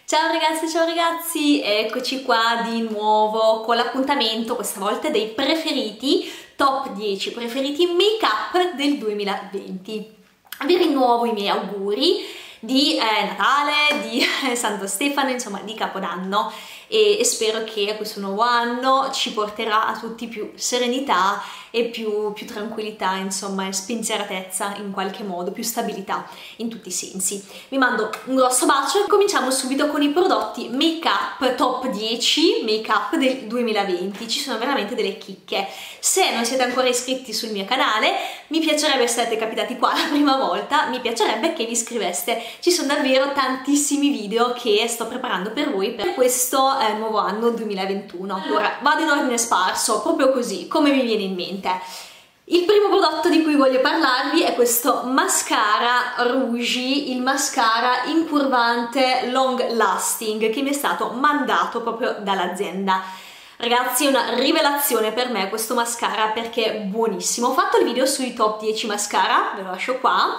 Ciao ragazzi, eccoci qua di nuovo con l'appuntamento, questa volta dei preferiti, top 10 preferiti make up del 2020. Vi rinnovo i miei auguri di Natale, di Santo Stefano, insomma di Capodanno e spero che questo nuovo anno ci porterà a tutti più serenità e più tranquillità, insomma, e spensieratezza in qualche modo, più stabilità in tutti i sensi. Vi mando un grosso bacio e cominciamo subito con i prodotti make up top 10 make up del 2020. Ci sono veramente delle chicche. Se non siete ancora iscritti sul mio canale, mi piacerebbe, se siete capitati qua la prima volta, mi piacerebbe che vi iscriveste. Ci sono davvero tantissimi video che sto preparando per voi per questo nuovo anno 2021. Allora, vado in ordine sparso, proprio così, come mi viene in mente. Il primo prodotto di cui voglio parlarvi è questo mascara Rouge, il mascara incurvante long lasting che mi è stato mandato proprio dall'azienda. Ragazzi, è una rivelazione per me questo mascara perché è buonissimo. Ho fatto il video sui top 10 mascara, ve lo lascio qua,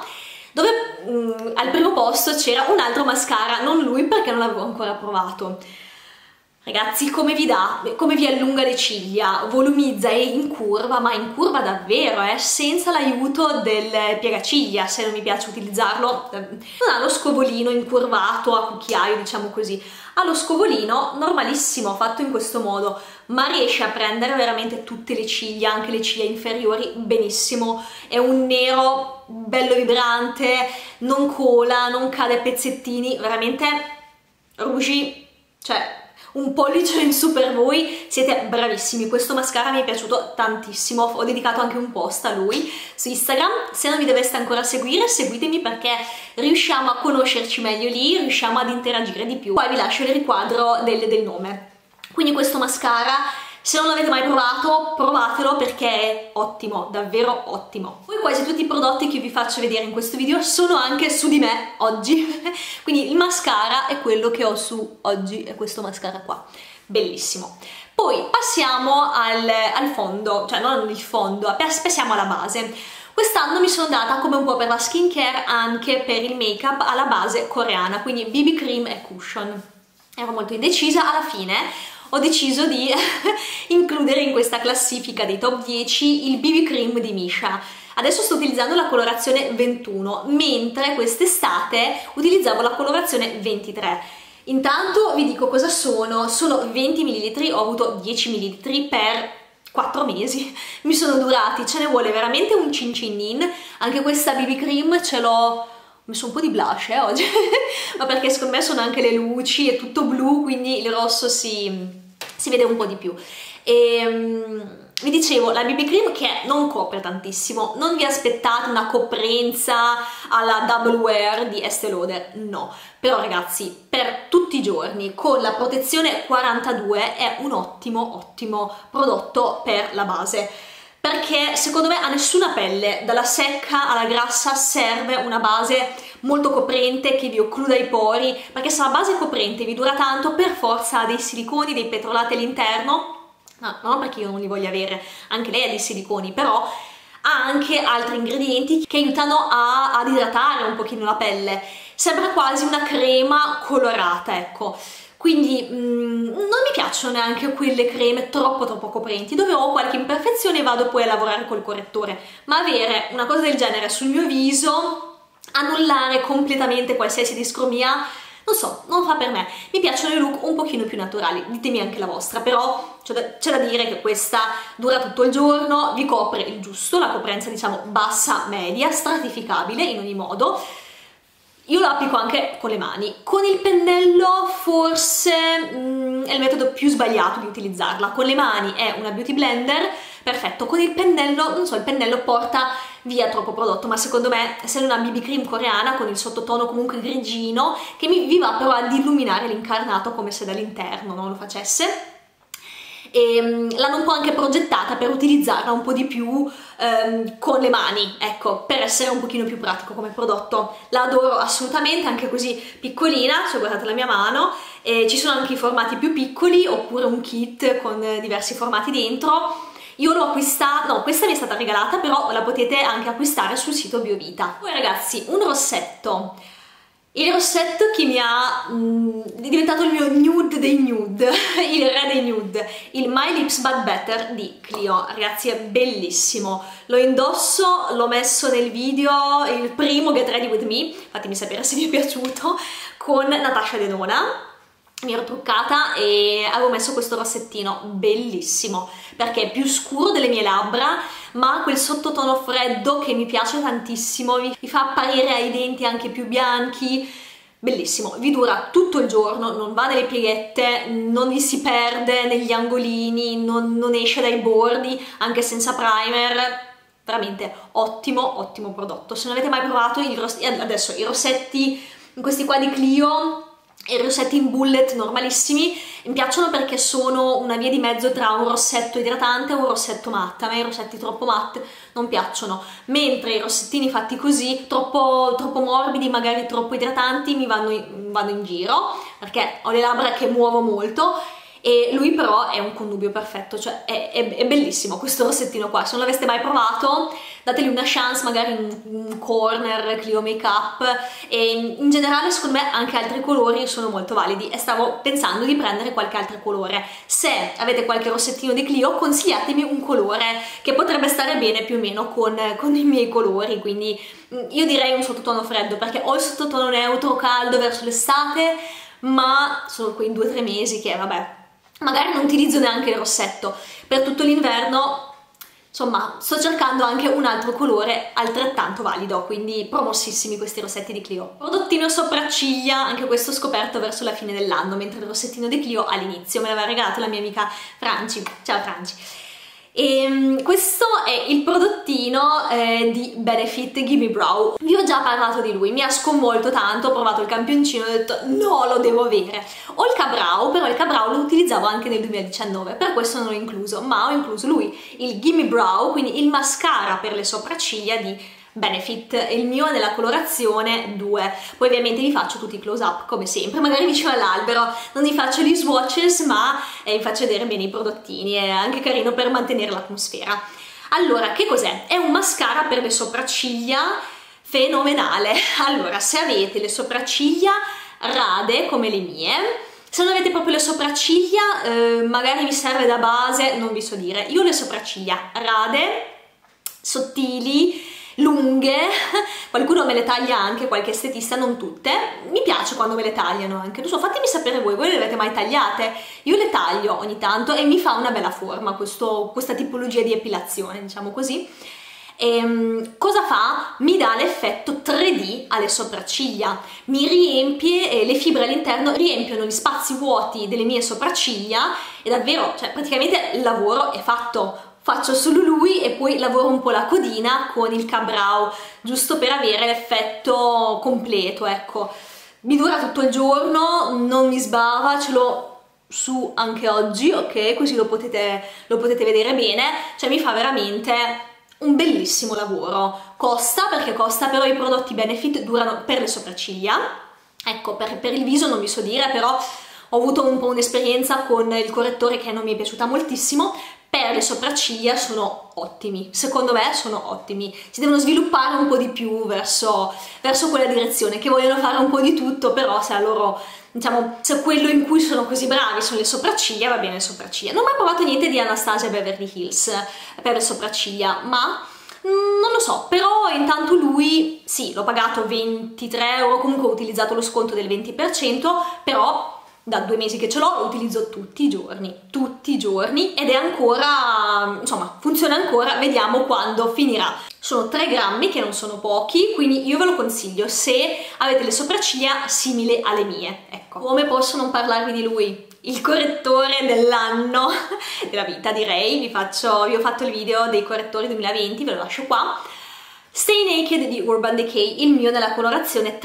dove al primo posto c'era un altro mascara, non lui perché non l'avevo ancora provato. Ragazzi, come vi allunga le ciglia, volumizza e incurva, ma incurva davvero, senza l'aiuto del piegaciglia, se non mi piace utilizzarlo. Non ha lo scovolino incurvato a cucchiaio, diciamo così. Ha lo scovolino normalissimo, fatto in questo modo, ma riesce a prendere veramente tutte le ciglia, anche le ciglia inferiori, benissimo. È un nero bello vibrante, non cola, non cade a pezzettini, veramente Rouge, cioè un pollice in su per voi, siete bravissimi. Questo mascara mi è piaciuto tantissimo, ho dedicato anche un post a lui su Instagram. Se non mi doveste ancora seguire, seguitemi perché riusciamo a conoscerci meglio lì, riusciamo ad interagire di più. Poi vi lascio il riquadro del nome. Quindi questo mascara, se non l'avete mai provato, provatelo perché è ottimo, davvero ottimo. Poi quasi tutti i prodotti che vi faccio vedere in questo video sono anche su di me oggi, quindi il mascara è quello che ho su oggi, è questo mascara qua, bellissimo. Poi passiamo al fondo, cioè non il fondo, passiamo alla base. Quest'anno mi sono data, come un po' per la skincare, anche per il make up alla base coreana, quindi BB cream e cushion. Ero molto indecisa, alla fine ho deciso di includere in questa classifica dei top 10 il BB cream di Missha. Adesso sto utilizzando la colorazione 21, mentre quest'estate utilizzavo la colorazione 23. Intanto vi dico cosa sono 20 ml, ho avuto 10 ml per 4 mesi, mi sono durati, ce ne vuole veramente un cin cinin. Anche questa BB cream ce l'ho, ho messo un po' di blush oggi, ma perché secondo me sono anche le luci, è tutto blu, quindi il rosso si vede un po' di più. Vi dicevo, la BB cream che non copre tantissimo, non vi aspettate una coprenza alla Double Wear di Estée Lauder, no. Però ragazzi, per tutti i giorni, con la protezione 42 è un ottimo prodotto per la base. Perché secondo me a nessuna pelle, dalla secca alla grassa, serve una base molto coprente che vi occluda i pori, perché se la base è coprente vi dura tanto, per forza ha dei siliconi, dei petrolati all'interno. No, non perché io non li voglia avere, anche lei ha dei siliconi, però ha anche altri ingredienti che aiutano ad idratare un pochino la pelle. Sembra quasi una crema colorata, ecco. Quindi non mi piacciono neanche quelle creme troppo coprenti, dove ho qualche imperfezione e vado poi a lavorare col correttore, ma avere una cosa del genere sul mio viso, annullare completamente qualsiasi discromia, non so, non fa per me. Mi piacciono i look un pochino più naturali, ditemi anche la vostra, però c'è da dire che questa dura tutto il giorno, vi copre il giusto, la coprenza diciamo bassa, media, stratificabile in ogni modo. Io lo applico anche con le mani. Con il pennello forse è il metodo più sbagliato di utilizzarla. Con le mani è una beauty blender, perfetto. Con il pennello, non so, il pennello porta via troppo prodotto, ma secondo me, essendo una BB cream coreana con il sottotono comunque grigino, che vi va però ad illuminare l'incarnato come se dall'interno non lo facesse. E l'hanno un po' anche progettata per utilizzarla un po' di più con le mani, ecco, per essere un pochino più pratico come prodotto. La adoro assolutamente, anche così piccolina, cioè guardate la mia mano, ci sono anche i formati più piccoli oppure un kit con diversi formati dentro. Io l'ho acquistata, no, questa mi è stata regalata, però la potete anche acquistare sul sito Biovita. Poi ragazzi, un rossetto. Il rossetto che mi ha diventato il mio nude dei nude, il re dei nude, il My Lips But Better di Clio. Ragazzi, è bellissimo, lo indosso, l'ho messo nel video, il primo Get Ready With Me, fatemi sapere se vi è piaciuto, con Natasha Denona. Mi ero truccata e avevo messo questo rossettino bellissimo perché è più scuro delle mie labbra, ma ha quel sottotono freddo che mi piace tantissimo, mi fa apparire ai denti anche più bianchi. Bellissimo, vi dura tutto il giorno, non va nelle pieghette, non vi si perde negli angolini, non esce dai bordi, anche senza primer. Veramente ottimo, ottimo prodotto. Se non avete mai provato adesso i rossetti, questi qua di Clio, i rossetti in bullet normalissimi, mi piacciono perché sono una via di mezzo tra un rossetto idratante e un rossetto matte. A me i rossetti troppo matte non piacciono, mentre i rossettini fatti così, troppo morbidi, magari troppo idratanti, mi vanno in giro, perché ho le labbra che muovo molto. E lui però è un connubio perfetto, cioè è bellissimo questo rossettino qua. Se non l'aveste mai provato, dateli una chance, magari un corner Clio Makeup, e in generale secondo me anche altri colori sono molto validi e stavo pensando di prendere qualche altro colore. Se avete qualche rossettino di Clio, consigliatemi un colore che potrebbe stare bene più o meno con i miei colori, quindi io direi un sottotono freddo, perché ho il sottotono neutro caldo verso l'estate, ma sono quei 2 o 3 mesi che vabbè, magari non utilizzo neanche il rossetto per tutto l'inverno. Insomma, sto cercando anche un altro colore altrettanto valido, quindi promossissimi questi rossetti di Clio. Prodottino sopracciglia, anche questo scoperto verso la fine dell'anno, mentre il rossettino di Clio all'inizio me l'aveva regalato la mia amica Franci. Ciao Franci! E questo è il prodottino di Benefit Gimme Brow. Vi ho già parlato di lui, mi ha sconvolto tanto, ho provato il campioncino e ho detto no, lo devo avere. Ho il Ka-Brow, però il Ka-Brow lo utilizzavo anche nel 2019, per questo non l'ho incluso, ma ho incluso lui, il Gimme Brow, quindi il mascara per le sopracciglia di Benefit, il mio è nella colorazione 2. Poi ovviamente vi faccio tutti i close up come sempre, magari vicino all'albero, non vi faccio gli swatches, ma vi faccio vedere bene i prodottini, è anche carino per mantenere l'atmosfera. Allora, che cos'è? È un mascara per le sopracciglia fenomenale. Allora, se avete le sopracciglia rade come le mie, se non avete proprio le sopracciglia, magari vi serve da base, non vi so dire. Io ho le sopracciglia rade, sottili, lunghe, qualcuno me le taglia anche, qualche estetista, non tutte, mi piace quando me le tagliano anche, non so, fatemi sapere voi le avete mai tagliate? Io le taglio ogni tanto e mi fa una bella forma questa tipologia di epilazione, diciamo così. E cosa fa? Mi dà l'effetto 3D alle sopracciglia, mi riempie, le fibre all'interno riempiono gli spazi vuoti delle mie sopracciglia e davvero, cioè praticamente il lavoro è fatto. Faccio solo lui e poi lavoro un po' la codina con il Ka-Brow, giusto per avere l'effetto completo, ecco. Mi dura tutto il giorno, non mi sbava, ce l'ho su anche oggi, ok? Così lo potete vedere bene, cioè mi fa veramente un bellissimo lavoro. Costa, perché costa, però i prodotti Benefit durano per le sopracciglia. Ecco, per il viso non vi so dire, però ho avuto un po' un'esperienza con il correttore che non mi è piaciuta moltissimo. Per le sopracciglia sono ottimi, secondo me sono ottimi, si devono sviluppare un po' di più verso quella direzione, che vogliono fare un po' di tutto, però se a loro, diciamo, se quello in cui sono così bravi sono le sopracciglia, va bene le sopracciglia. Non ho mai provato niente di Anastasia Beverly Hills per le sopracciglia, ma non lo so, però intanto lui, sì, l'ho pagato 23 euro, comunque ho utilizzato lo sconto del 20%, però da 2 mesi che ce l'ho, lo utilizzo tutti i giorni ed è ancora, insomma, funziona ancora, vediamo quando finirà. Sono 3 grammi, che non sono pochi, quindi io ve lo consiglio se avete le sopracciglia simili alle mie, ecco. Come posso non parlarvi di lui? Il correttore dell'anno, della vita direi, vi ho fatto il video dei correttori 2020, ve lo lascio qua. Stay Naked di Urban Decay, il mio nella colorazione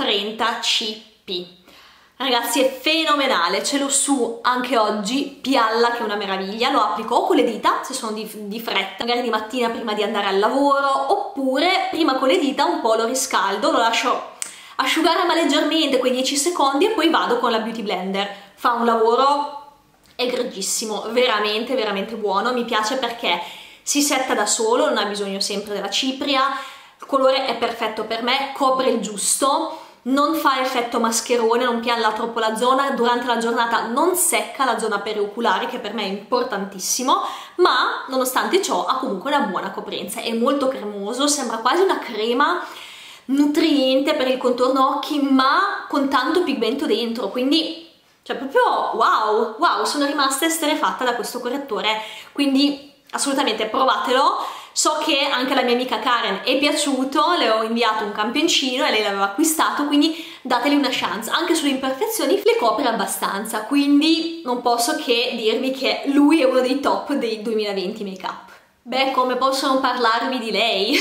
30CP. Ragazzi, è fenomenale, ce l'ho su anche oggi, pialla che è una meraviglia, lo applico o con le dita se sono di fretta, magari di mattina prima di andare al lavoro, oppure prima con le dita un po' lo riscaldo, lo lascio asciugare ma leggermente, quei 10 secondi, e poi vado con la Beauty Blender. Fa un lavoro egregiissimo, veramente veramente buono, mi piace perché si setta da solo, non ha bisogno sempre della cipria, il colore è perfetto per me, copre il giusto. non fa effetto mascherone, non pialla troppo la zona, durante la giornata non secca la zona perioculare, che per me è importantissimo, ma nonostante ciò ha comunque una buona coprenza, è molto cremoso, sembra quasi una crema nutriente per il contorno occhi, ma con tanto pigmento dentro, quindi cioè proprio wow, wow, sono rimasta esterrefatta da questo correttore, quindi assolutamente provatelo. So che anche alla mia amica Karen è piaciuto, le ho inviato un campioncino e lei l'aveva acquistato, quindi dategli una chance. Anche sulle imperfezioni le copre abbastanza, quindi non posso che dirvi che lui è uno dei top dei 2020 make up. Beh, come posso non parlarvi di lei?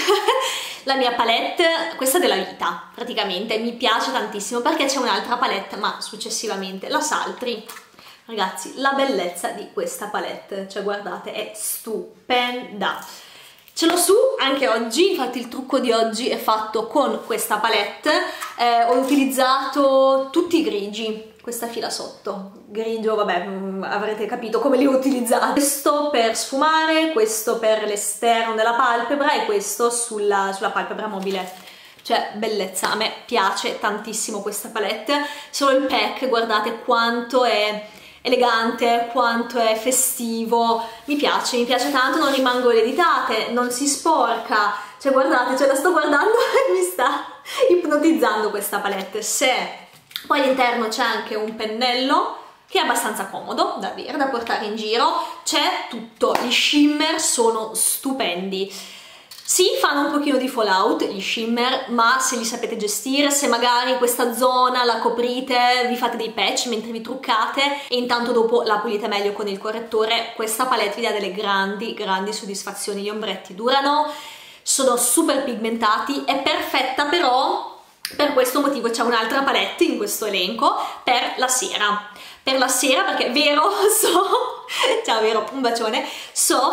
La mia palette, questa della vita, praticamente, mi piace tantissimo perché c'è un'altra palette, ma successivamente, la Saltri. Ragazzi, la bellezza di questa palette, cioè guardate, è stupenda. Ce l'ho su anche oggi, infatti il trucco di oggi è fatto con questa palette, ho utilizzato tutti i grigi, questa fila sotto, grigio, vabbè, avrete capito come li ho utilizzati. Questo per sfumare, questo per l'esterno della palpebra e questo sulla palpebra mobile. Cioè, bellezza, a me piace tantissimo questa palette, solo il pack, guardate quanto è elegante, quanto è festivo, mi piace tanto, non rimango ereditate, non si sporca, cioè guardate, cioè la sto guardando e mi sta ipnotizzando questa palette. Se poi all'interno c'è anche un pennello che è abbastanza comodo da avere, da portare in giro, c'è tutto, gli shimmer sono stupendi. Sì, fanno un pochino di fallout gli shimmer, ma se li sapete gestire, se magari questa zona la coprite, vi fate dei patch mentre vi truccate e intanto dopo la pulite meglio con il correttore, questa palette vi dà delle grandi soddisfazioni. Gli ombretti durano, sono super pigmentati, è perfetta però, per questo motivo c'è un'altra palette in questo elenco, per la sera. Per la sera, perché vero, so, ciao Vero, un bacione, so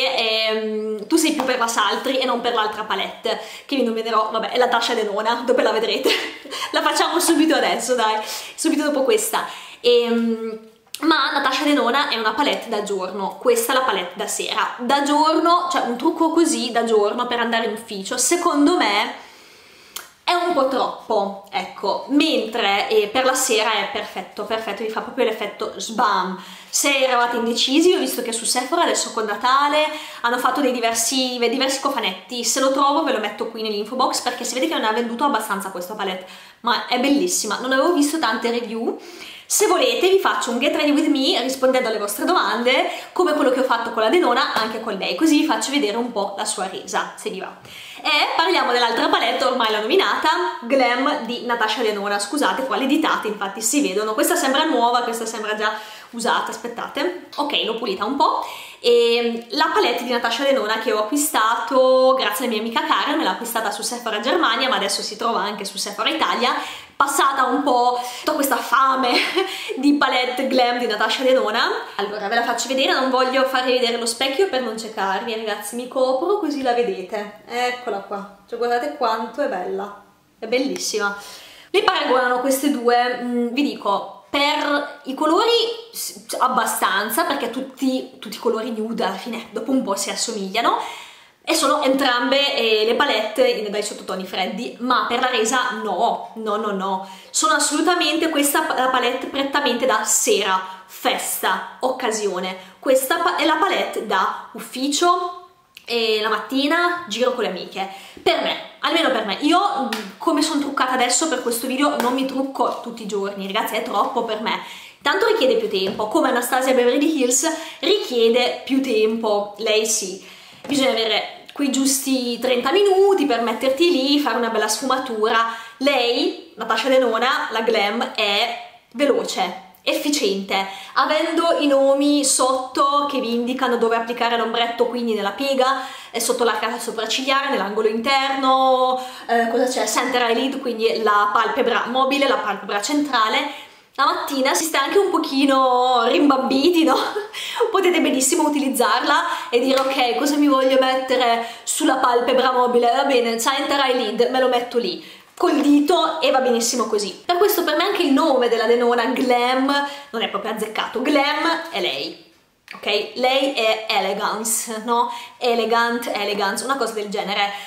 che tu sei più per la Saltri e non per l'altra palette, che vi nominerò, vabbè, è la Natasha Denona, dopo la vedrete, la facciamo subito adesso, dai, subito dopo questa. Ma Natasha Denona è una palette da giorno, questa è la palette da sera. Da giorno, cioè un trucco così da giorno per andare in ufficio, secondo me è un po' troppo, ecco, mentre per la sera è perfetto, vi fa proprio l'effetto sbam. Se eravate indecisi, ho visto che su Sephora adesso con Natale hanno fatto dei diversi cofanetti, se lo trovo ve lo metto qui nell'info box perché si vede che non ha venduto abbastanza questa palette, ma è bellissima, non avevo visto tante review. Se volete vi faccio un get ready with me rispondendo alle vostre domande, come quello che ho fatto con la Denona anche con lei, così vi faccio vedere un po' la sua resa, se vi va. E parliamo dell'altra palette, ormai l'ho nominata, Glam di Natasha Denona. Scusate, qua le ditate infatti si vedono, questa sembra nuova, questa sembra già usata, aspettate, ok, l'ho pulita un po'. E la palette di Natasha Denona che ho acquistato grazie alla mia amica Karen, me l'ha acquistata su Sephora Germania, ma adesso si trova anche su Sephora Italia, passata un po' tutta questa fame di palette glam di Natasha Denona. Allora ve la faccio vedere, non voglio farvi vedere lo specchio per non ciecarvi, ragazzi, mi copro così la vedete, eccola qua, cioè guardate quanto è bella, è bellissima. Mi paragonano queste due, vi dico, per i colori abbastanza, perché tutti i colori nude alla fine dopo un po' si assomigliano, e sono entrambe le palette dai sottotoni freddi, ma per la resa no, sono assolutamente, questa la palette prettamente da sera, festa, occasione, questa è la palette da ufficio e la mattina giro con le amiche. Per me, almeno per me, io come sono truccata adesso per questo video non mi trucco tutti i giorni, ragazzi, è troppo per me. Tanto richiede più tempo, come Anastasia Beverly Hills richiede più tempo, lei sì. Bisogna avere quei giusti 30 minuti per metterti lì, fare una bella sfumatura. Lei, Natasha Denona, la glam, è veloce, efficiente, avendo i nomi sotto che vi indicano dove applicare l'ombretto, quindi nella piega, sotto l'arcata sopraccigliare, nell'angolo interno, cosa c'è? Center eyelid, quindi la palpebra mobile, la palpebra centrale. La mattina si sta anche un pochino rimbambiti, no? Potete benissimo utilizzarla e dire ok, cosa mi voglio mettere sulla palpebra mobile? Va bene, center eyelid, me lo metto lì col dito e va benissimo così. Per questo per me anche il nome della Denona, Glam, non è proprio azzeccato. Glam è lei, ok? Lei è elegance, no? Elegant, elegance, una cosa del genere.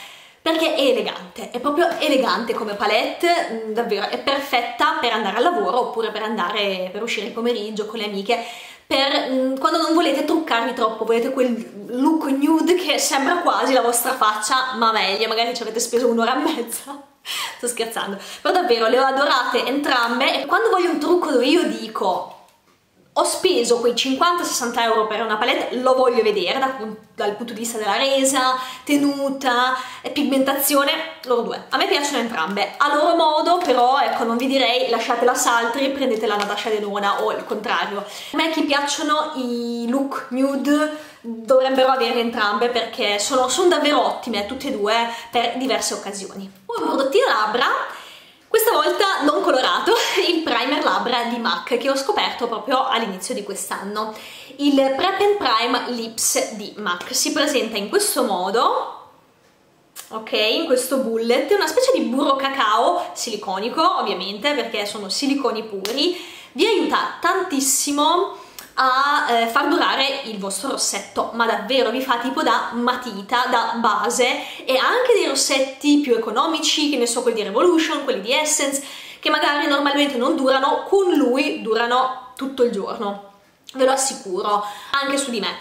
perché è elegante, è proprio elegante come palette, davvero è perfetta per andare al lavoro oppure per uscire il pomeriggio con le amiche, per quando non volete truccarvi troppo, volete quel look nude che sembra quasi la vostra faccia, ma meglio, magari ci avete speso un'ora e mezza. Sto scherzando, però davvero le ho adorate entrambe, e quando voglio un trucco dove io dico ho speso quei 50-60 euro per una palette, lo voglio vedere dal punto di vista della resa, tenuta, pigmentazione, loro due. A me piacciono entrambe, a loro modo, però ecco, non vi direi lasciatela Saltri, prendete la Natasha Denona o il contrario. A me chi piacciono i look nude dovrebbero avere entrambe, perché sono davvero ottime tutte e due per diverse occasioni. Poi un prodottino labbra, questa volta non colorato, il primer labbra di MAC che ho scoperto proprio all'inizio di quest'anno. Il Prep and Prime Lips di MAC si presenta in questo modo, ok, in questo bullet, una specie di burro cacao siliconico ovviamente perché sono siliconi puri, vi aiuta tantissimo a far durare il vostro rossetto, ma davvero vi fa tipo da matita, da base, e anche dei rossetti più economici, che ne so, quelli di Revolution, quelli di Essence, che magari normalmente non durano, con lui durano tutto il giorno, ve lo assicuro, anche su di me.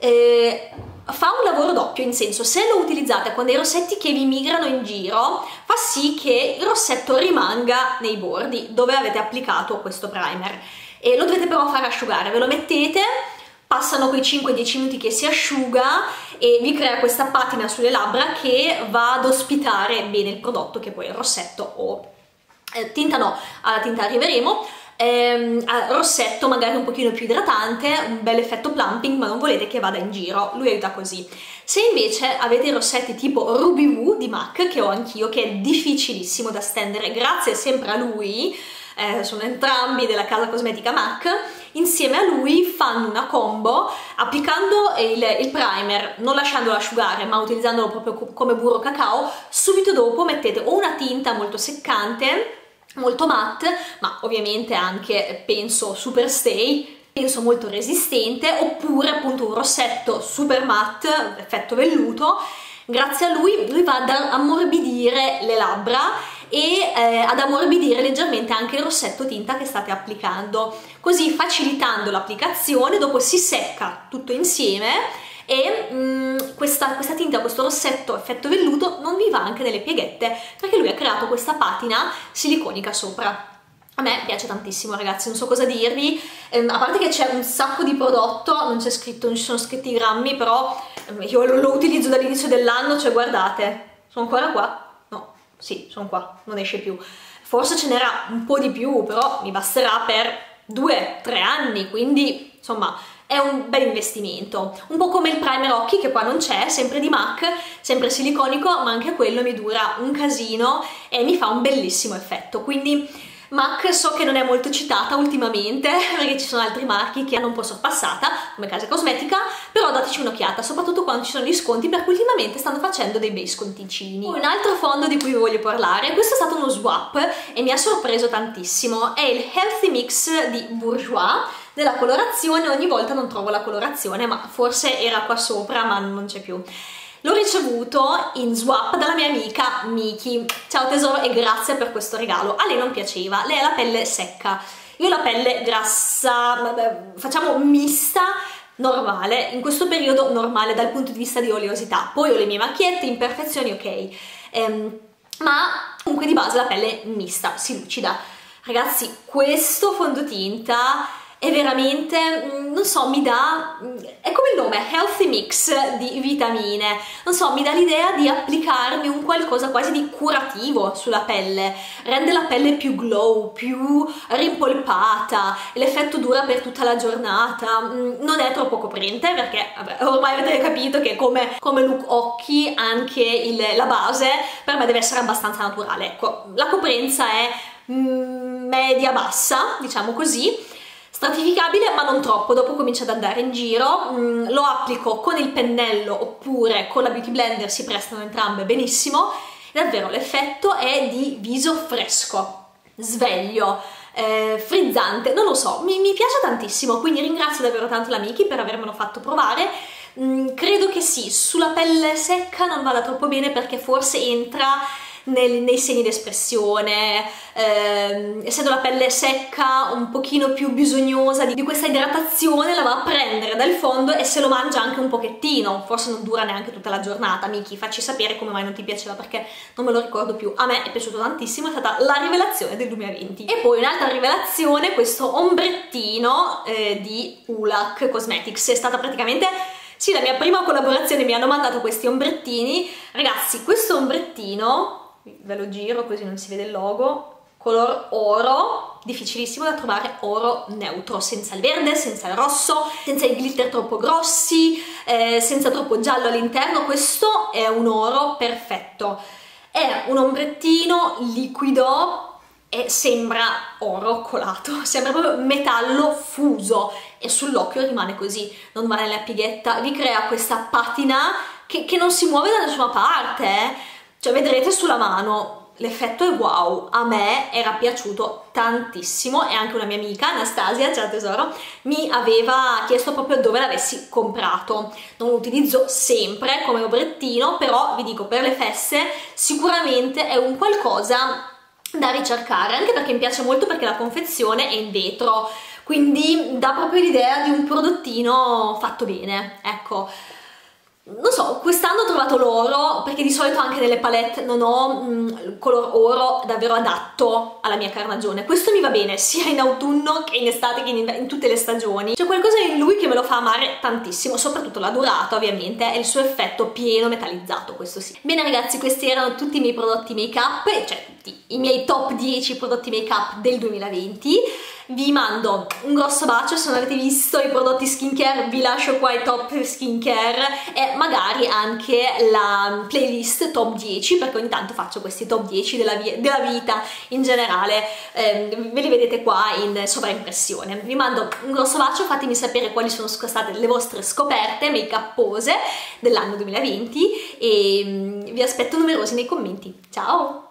Fa un lavoro doppio, in senso, se lo utilizzate con dei rossetti che vi migrano in giro, fa sì che il rossetto rimanga nei bordi dove avete applicato questo primer. E lo dovete però fare asciugare, ve lo mettete, passano quei 5-10 minuti che si asciuga e vi crea questa patina sulle labbra che va ad ospitare bene il prodotto, che poi è il rossetto o tinta, no, alla tinta arriveremo, rossetto magari un pochino più idratante, un bel effetto plumping, ma non volete che vada in giro, lui aiuta così. Se invece avete i rossetti tipo Ruby Woo di MAC, che ho anch'io, che è difficilissimo da stendere, grazie sempre a lui, sono entrambi della casa cosmetica MAC, insieme a lui fanno una combo applicando il primer, non lasciandolo asciugare ma utilizzandolo proprio come burro cacao. Subito dopo mettete o una tinta molto seccante, molto matte, ma ovviamente anche penso super stay, penso molto resistente, oppure appunto un rossetto super matte, effetto velluto. Grazie a lui va ad ammorbidire le labbra e ad ammorbidire leggermente anche il rossetto tinta che state applicando, così facilitando l'applicazione. Dopo si secca tutto insieme e questa tinta, questo rossetto effetto velluto non vi va anche nelle pieghette, perché lui ha creato questa patina siliconica sopra. A me piace tantissimo, ragazzi, non so cosa dirvi, a parte che c'è un sacco di prodotto, non c'è scritto, non ci sono scritti i grammi, però io lo utilizzo dall'inizio dell'anno, cioè guardate, sono ancora qua? No, sì, sono qua, non esce più. Forse ce n'era un po' di più, però mi basterà per 2-3 anni, quindi insomma è un bel investimento. Un po' come il primer occhi, che qua non c'è, sempre di MAC, sempre siliconico, ma anche quello mi dura un casino e mi fa un bellissimo effetto, quindi MAC so che non è molto citata ultimamente perché ci sono altri marchi che hanno un po' sorpassata come casa cosmetica, però dateci un'occhiata, soprattutto quando ci sono gli sconti, perché ultimamente stanno facendo dei bei sconticini. Un altro fondo di cui vi voglio parlare, questo è stato uno swap e mi ha sorpreso tantissimo, è il Healthy Mix di Bourjois, della colorazione, ogni volta non trovo la colorazione, ma forse era qua sopra ma non c'è più. L'ho ricevuto in swap dalla mia amica Miki. Ciao tesoro e grazie per questo regalo. A lei non piaceva, lei ha la pelle secca, io ho la pelle grassa, facciamo mista, normale, in questo periodo normale dal punto di vista di oleosità. Poi ho le mie macchiette, imperfezioni, ok, ma comunque di base la pelle mista, si lucida. Ragazzi, questo fondotinta è veramente, non so, mi dà, è come il nome, Healthy Mix di vitamine, non so, mi dà l'idea di applicarmi un qualcosa quasi di curativo sulla pelle, rende la pelle più glow, più rimpolpata, l'effetto dura per tutta la giornata, non è troppo coprente perché vabbè, ormai avete capito che come look occhi anche la base per me deve essere abbastanza naturale, ecco, la coprenza è media bassa, diciamo così, stratificabile ma non troppo, dopo comincia ad andare in giro, lo applico con il pennello oppure con la Beauty Blender, si prestano entrambe benissimo, davvero l'effetto è di viso fresco, sveglio, frizzante, non lo so, mi piace tantissimo, quindi ringrazio davvero tanto la Miki per avermelo fatto provare. Credo che sì, sulla pelle secca non vada troppo bene perché forse entra nei segni d'espressione, essendo la pelle secca un pochino più bisognosa di questa idratazione, la va a prendere dal fondo e se lo mangia anche un pochettino, forse non dura neanche tutta la giornata. Miki, facci sapere come mai non ti piaceva perché non me lo ricordo più. A me è piaciuto tantissimo, è stata la rivelazione del 2020. E poi un'altra rivelazione, questo ombrettino di Ulac Cosmetics, è stata praticamente... sì, la mia prima collaborazione, mi hanno mandato questi ombrettini. Ragazzi, questo ombrettino, ve lo giro così non si vede il logo, color oro, difficilissimo da trovare, oro neutro, senza il verde, senza il rosso, senza i glitter troppo grossi, senza troppo giallo all'interno. Questo è un oro perfetto, è un ombrettino liquido e sembra oro colato, sembra proprio metallo fuso e sull'occhio rimane così, non va nella pighetta, vi crea questa patina che non si muove da nessuna parte, Cioè vedrete sulla mano, l'effetto è wow, a me era piaciuto tantissimo e anche una mia amica, Anastasia, ciao tesoro, mi aveva chiesto proprio dove l'avessi comprato. Non lo utilizzo sempre come ombrettino, però vi dico, per le feste sicuramente è un qualcosa da ricercare, anche perché mi piace molto perché la confezione è in vetro, quindi dà proprio l'idea di un prodottino fatto bene, ecco. Non so, quest'anno ho trovato l'oro, perché di solito anche nelle palette non ho il color oro davvero adatto alla mia carnagione. Questo mi va bene sia in autunno che in estate che in tutte le stagioni. C'è qualcosa in lui che me lo fa amare tantissimo, soprattutto la durata ovviamente e il suo effetto pieno metallizzato, questo sì. Bene ragazzi, questi erano tutti i miei prodotti make up, cioè tutti i miei top 10 prodotti make up del 2020. Vi mando un grosso bacio, se non avete visto i prodotti skincare vi lascio qua i top skincare e magari anche la playlist top 10, perché ogni tanto faccio questi top 10 della vita in generale, ve li vedete qua in sovraimpressione. Vi mando un grosso bacio, fatemi sapere quali sono state le vostre scoperte make upose dell'anno 2020 e vi aspetto numerosi nei commenti. Ciao!